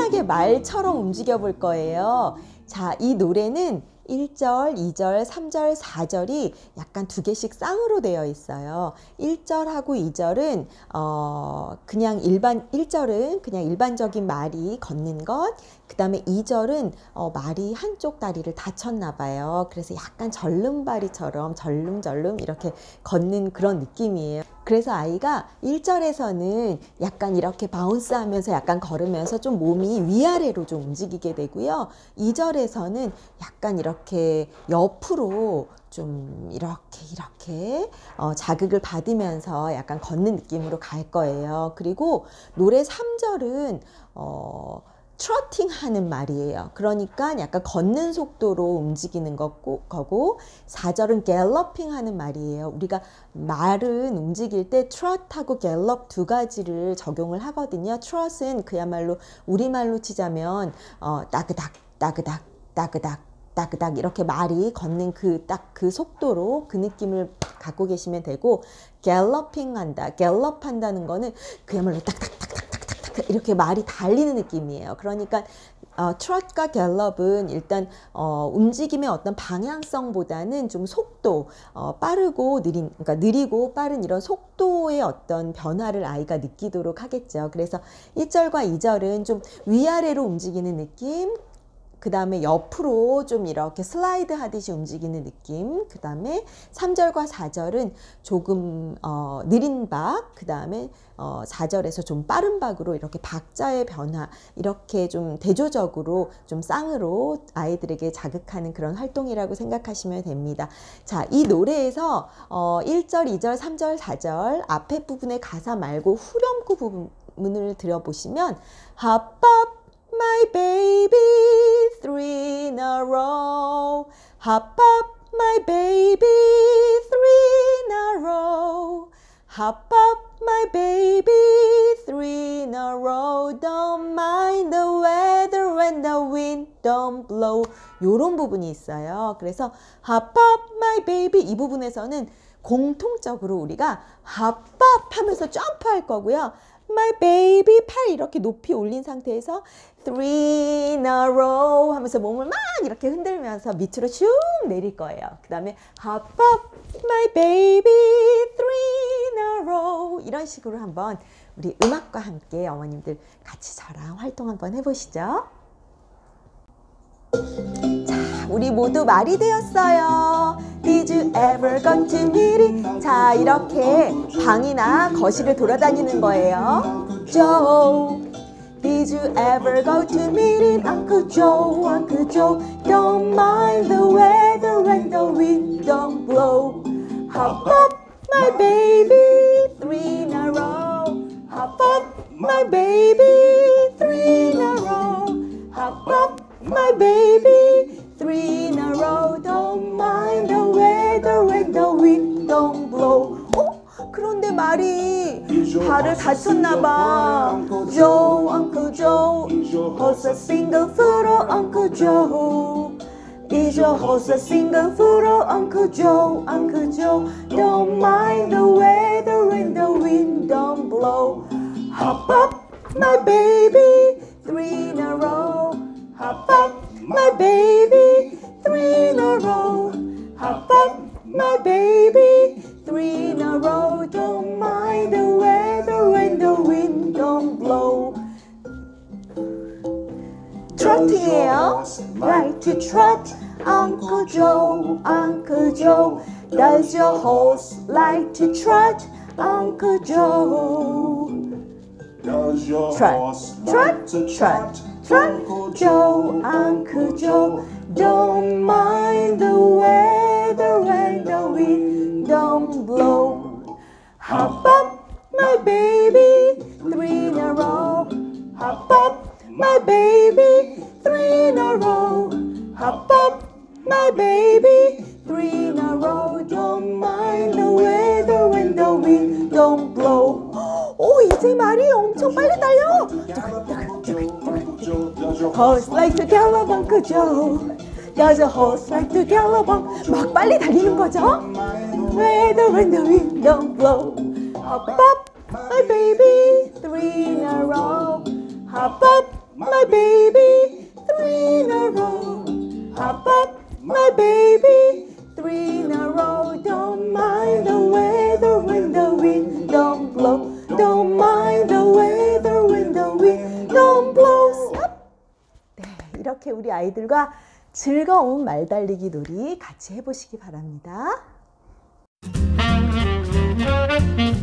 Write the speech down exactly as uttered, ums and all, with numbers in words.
신나게 말처럼 움직여 볼 거예요. 자, 이 노래는 일 절, 이 절, 삼 절, 사 절이 약간 두 개씩 쌍으로 되어 있어요. 일 절하고 이 절은 어 그냥 일반 일 절은 그냥 일반적인 말이 걷는 것, 그 다음에 이 절은 어 말이 한쪽 다리를 다쳤나 봐요. 그래서 약간 절름발이처럼 절름절름 이렇게 걷는 그런 느낌이에요. 그래서 아이가 일 절에서는 약간 이렇게 바운스 하면서 약간 걸으면서 좀 몸이 위아래로 좀 움직이게 되고요. 이 절에서는 약간 이렇게 옆으로 좀 이렇게 이렇게 어, 자극을 받으면서 약간 걷는 느낌으로 갈 거예요. 그리고 노래 삼 절은 어, 트러팅 하는 말이에요. 그러니까 약간 걷는 속도로 움직이는 거고, 거고 사 절은 갤러핑 하는 말이에요. 우리가 말은 움직일 때 트롯하고 갤럽 두 가지를 적용을 하거든요. 트롯은 그야말로 우리말로 치자면 어, 따그닥 따그닥 따그닥 따그닥 이렇게 말이 걷는 그 딱 그 속도로 그 느낌을 갖고 계시면 되고, 갤러핑 한다, 갤럽 한다는 거는 그야말로 딱딱딱딱 이렇게 말이 달리는 느낌이에요. 그러니까 어, 트롯과 갤럽은 일단 어, 움직임의 어떤 방향성보다는 좀 속도, 어, 빠르고 느린, 그러니까 느리고 빠른 이런 속도의 어떤 변화를 아이가 느끼도록 하겠죠. 그래서 일 절과 이 절은 좀 위아래로 움직이는 느낌, 그 다음에 옆으로 좀 이렇게 슬라이드 하듯이 움직이는 느낌, 그 다음에 삼 절과 사 절은 조금 어, 느린 박, 그 다음에 어, 사 절에서 좀 빠른 박으로 이렇게 박자의 변화, 이렇게 좀 대조적으로 좀 쌍으로 아이들에게 자극하는 그런 활동이라고 생각하시면 됩니다. 자, 이 노래에서 어, 일 절, 이 절, 삼 절, 사 절 앞에 부분의 가사 말고 후렴구 부분을 들어보시면 Hop up my baby, three in a row. Hop up, my baby, three in a row. Hop up, my baby, three in a row. Don't mind the weather when the wind don't blow. 요런 부분이 있어요. 그래서 Hop up, my baby 이 부분에서는 공통적으로 우리가 Hop up 하면서 점프할 거고요. My baby 팔 이렇게 높이 올린 상태에서 three in a row 하면서 몸을 막 이렇게 흔들면서 밑으로 쭉 내릴 거예요. 그 다음에 hop up my baby three in a row 이런 식으로 한번 우리 음악과 함께 어머님들 같이 저랑 활동 한번 해보시죠. 자, 우리 모두 말이 되었어요. Did you ever go to meeting? 자, 이렇게 방이나 거실을 돌아다니는 거예요. Joe, did you ever go to meeting? Uncle Joe, Uncle Joe, don't mind the weather when the wind don't blow. Hop up, my baby, three in a row. Hop up, my baby, three in a row. Hop up, my baby, three in a row. Don't mind the weather when the wind don't blow. 어? 그런데 말이 발을 다쳤나봐. Joe, Uncle Joe, horse a single footer, Uncle Joe. Is your horse a single footer, Uncle Joe, Uncle Joe? Don't mind the weather when the wind don't blow. Hop up, my baby, three in a row. Hop up, my baby, three in a row. Hop up, my baby, three in a row. Don't mind the weather when the wind don't blow. Trotting이에요. Like to trot, Uncle Joe, Uncle Joe. Does your horse like to trot, Uncle Joe? Does your Trot, horse trot, like to trot, trot, Uncle Joe, Uncle Joe. Don't mind the weather when the wind don't blow. Hop up, my baby, three in a row. Hop up, my baby, three in a row. Hop up, my baby, three in a row. Don't mind the weather when the wind don't blow. 오, 이제 말이 엄청 빨리 달려. Horse like to gallop, Uncle Joe. Does a horse like to gallop? 막 빨리 달리는 거죠. Weather when the wind don't blow. Hop up, my baby, three in a row. Hop up, my baby. Don't mind the weather when the wind don't blows up. 네, 이렇게 우리 아이들과 즐거운 말 달리기 놀이 같이 해보시기 바랍니다.